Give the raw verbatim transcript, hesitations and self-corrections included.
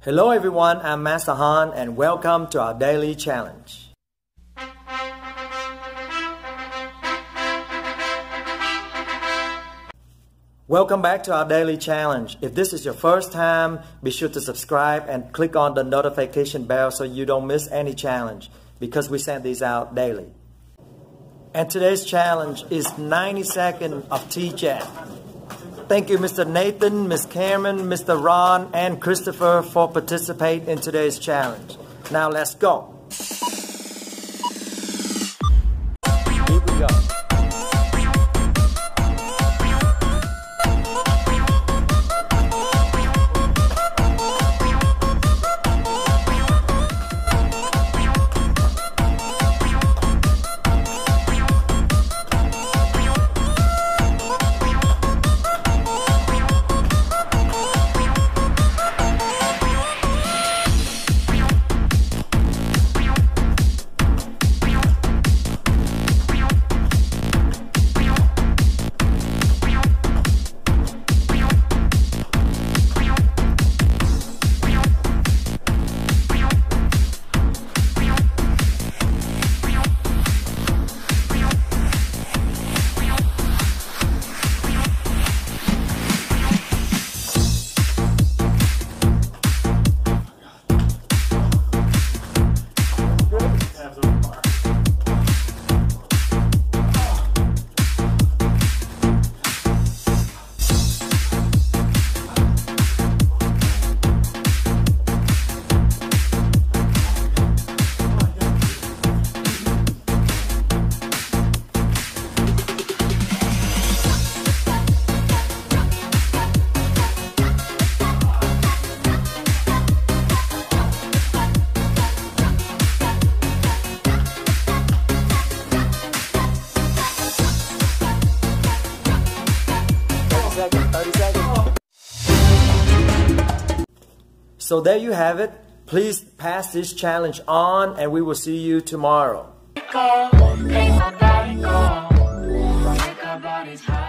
Hello everyone, I'm Master Han and welcome to our daily challenge. Welcome back to our daily challenge. If this is your first time, be sure to subscribe and click on the notification bell so you don't miss any challenge because we send these out daily. And today's challenge is ninety seconds of T Jax. Thank you Mister Nathan, Miss Cameron, Mister Ron, and Christopher for participating in today's challenge. Now let's go. Here we go. thirty seconds. So there you have it. Please pass this challenge on and we will see you tomorrow.